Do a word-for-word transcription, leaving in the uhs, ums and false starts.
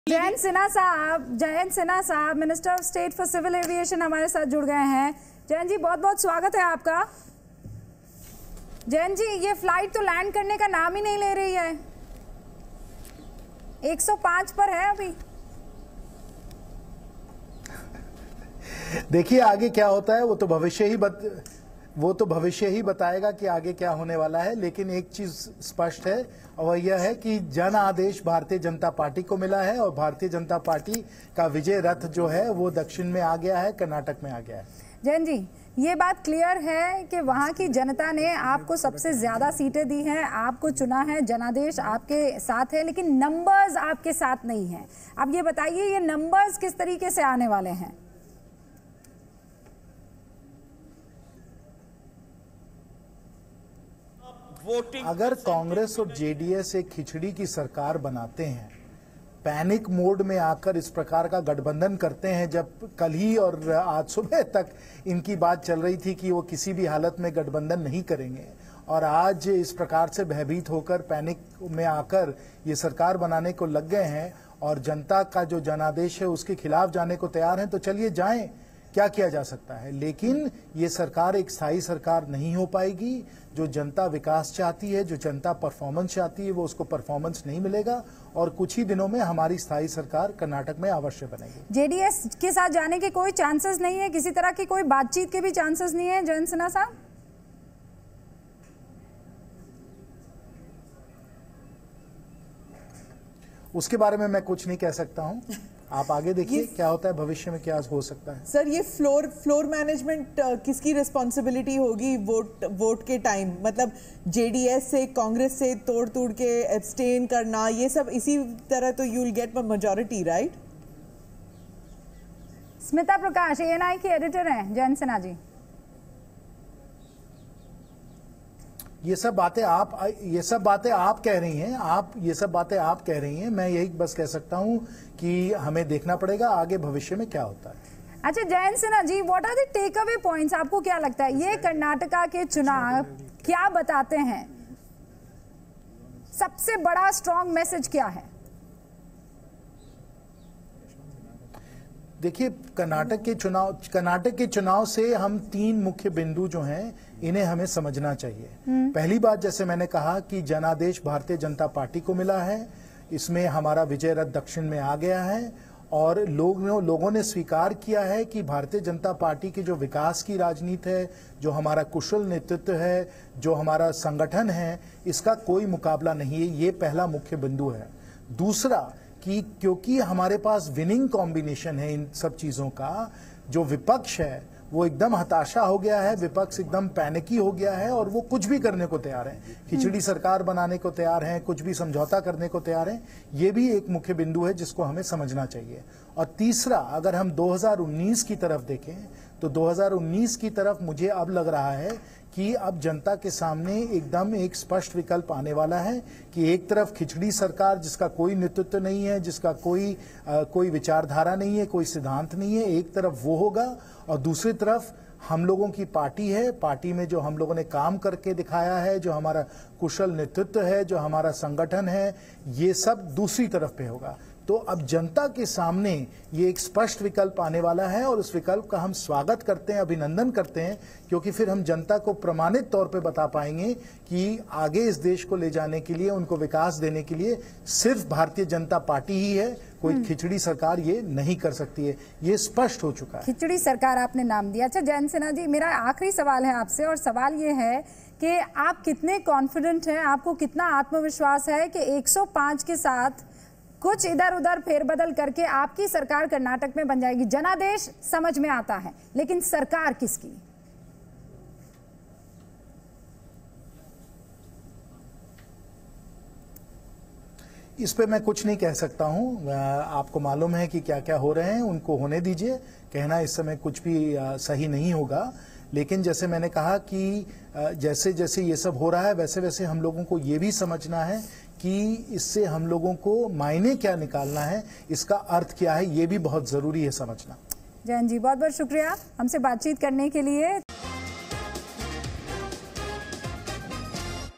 जयंत सिन्हा साहब जयंत सिन्हा साहब minister of state for civil aviation हमारे साथ जुड़ गए हैं। जयंत जी, बहुत बहुत स्वागत है आपका। जयंत जी, ये फ्लाइट तो लैंड करने का नाम ही नहीं ले रही है, एक सौ पाँच पर है अभी। देखिए आगे क्या होता है वो तो भविष्य ही बत, वो तो भविष्य ही बताएगा कि आगे क्या होने वाला है। लेकिन एक चीज स्पष्ट है और वह यह है कि जन आदेश भारतीय जनता पार्टी को मिला है और भारतीय जनता पार्टी का विजय रथ जो है वो दक्षिण में आ गया है, कर्नाटक में आ गया है। जयंत जी, ये बात क्लियर है कि वहाँ की जनता ने आपको सबसे ज्यादा सीटें दी हैं, आपको चुना है, जनादेश आपके साथ है, लेकिन नंबर्स आपके साथ नहीं है। अब ये बताइए, ये नंबर्स किस तरीके से आने वाले हैं? अगर कांग्रेस और जेडीएस एक खिचड़ी की सरकार बनाते हैं, पैनिक मोड में आकर इस प्रकार का गठबंधन करते हैं, जब कल ही और आज सुबह तक इनकी बात चल रही थी कि वो किसी भी हालत में गठबंधन नहीं करेंगे, और आज इस प्रकार से भयभीत होकर पैनिक में आकर ये सरकार बनाने को लग गए हैं और जनता का जो जनादेश है उसके खिलाफ जाने को तैयार हैं, तो चलिए जाएं, क्या किया जा सकता है। लेकिन ये सरकार एक स्थायी सरकार नहीं हो पाएगी। जो जनता विकास चाहती है, जो जनता परफॉर्मेंस चाहती है, वो उसको परफॉर्मेंस नहीं मिलेगा और कुछ ही दिनों में हमारी स्थायी सरकार कर्नाटक में अवश्य बनेगी। जेडीएस के साथ जाने के कोई चांसेस नहीं है, किसी तरह की कोई बातचीत के भी चांसेस नहीं है जयंत सिन्हा साहब? उसके बारे में मैं कुछ नहीं कह सकता हूं, आप आगे देखिए क्या होता है, भविष्य में क्या हो सकता है। सर, ये फ्लोर फ्लोर मैनेजमेंट किसकी रिस्पॉन्सिबिलिटी होगी वोट वोट के टाइम? मतलब जेडीएस से, कांग्रेस से तोड़ तोड़ के एब्सटेन करना, ये सब इसी तरह तो you will get majority, right? Smita Prakash ANI की एडिटर हैं जयंत सिन्हा जी। ये सब बातें आप ये सब बातें आप कह रही हैं, आप ये सब बातें आप कह रही हैं। मैं यही बस कह सकता हूं कि हमें देखना पड़ेगा आगे भविष्य में क्या होता है। अच्छा Jayant Sinha ji, what are the take away points? आपको क्या लगता है ये कर्नाटका के चुनाव क्या बताते हैं? सबसे बड़ा स्ट्रॉन्ग मैसेज क्या है? देखिए, कर्नाटक के चुनाव कर्नाटक के चुनाव से हम तीन मुख्य बिंदु जो हैं इन्हें हमें समझना चाहिए। पहली बात, जैसे मैंने कहा कि जनादेश भारतीय जनता पार्टी को मिला है, इसमें हमारा विजय रथ दक्षिण में आ गया है और लोग लोगों ने स्वीकार किया है कि भारतीय जनता पार्टी की जो विकास की राजनीति है, जो हमारा कुशल नेतृत्व है, जो हमारा संगठन है, इसका कोई मुकाबला नहीं है। ये पहला मुख्य बिंदु है। दूसरा कि क्योंकि हमारे पास विनिंग कॉम्बिनेशन है इन सब चीजों का, जो विपक्ष है वो एकदम हताशा हो गया है, विपक्ष एकदम पैनिकी हो गया है और वो कुछ भी करने को तैयार है, खिचड़ी सरकार बनाने को तैयार है, कुछ भी समझौता करने को तैयार है। ये भी एक मुख्य बिंदु है जिसको हमें समझना चाहिए। और तीसरा, अगर हम दो हज़ार उन्नीस की तरफ देखें तो दो हज़ार उन्नीस की तरफ मुझे अब लग रहा है कि अब जनता के सामने एकदम एक स्पष्ट विकल्प आने वाला है कि एक तरफ खिचड़ी सरकार जिसका कोई नेतृत्व नहीं है, जिसका कोई आ, कोई विचारधारा नहीं है, कोई सिद्धांत नहीं है, एक तरफ वो होगा और दूसरी तरफ हम लोगों की पार्टी है, पार्टी में जो हम लोगों ने काम करके दिखाया है, जो हमारा कुशल नेतृत्व है, जो हमारा संगठन है, ये सब दूसरी तरफ पे होगा। तो अब जनता के सामने ये एक स्पष्ट विकल्प आने वाला है और उस विकल्प का हम स्वागत करते हैं, अभिनंदन करते हैं, क्योंकि फिर हम जनता को प्रमाणित तौर पे बता पाएंगे कि आगे इस देश को ले जाने के लिए, उनको विकास देने के लिए सिर्फ भारतीय जनता पार्टी ही है, कोई खिचड़ी सरकार ये नहीं कर सकती है। ये स्पष्ट हो चुका है। खिचड़ी सरकार आपने नाम दिया। अच्छा जयंत सिन्हा जी, मेरा आखिरी सवाल है आपसे और सवाल ये है कि आप कितने कॉन्फिडेंट हैं, आपको कितना आत्मविश्वास है कि एक सौ पाँच के साथ कुछ इधर उधर फेरबदल करके आपकी सरकार कर्नाटक में बन जाएगी? जनादेश समझ में आता है, लेकिन सरकार किसकी? इस पे मैं कुछ नहीं कह सकता हूं। आपको मालूम है कि क्या क्या हो रहे हैं, उनको होने दीजिए। कहना इस समय कुछ भी सही नहीं होगा। लेकिन जैसे मैंने कहा कि जैसे जैसे ये सब हो रहा है, वैसे वैसे हम लोगों को ये भी समझना है कि इससे हम लोगों को मायने क्या निकालना है, इसका अर्थ क्या है, ये भी बहुत जरूरी है समझना। जयंत जी, बहुत बहुत शुक्रिया हमसे बातचीत करने के लिए।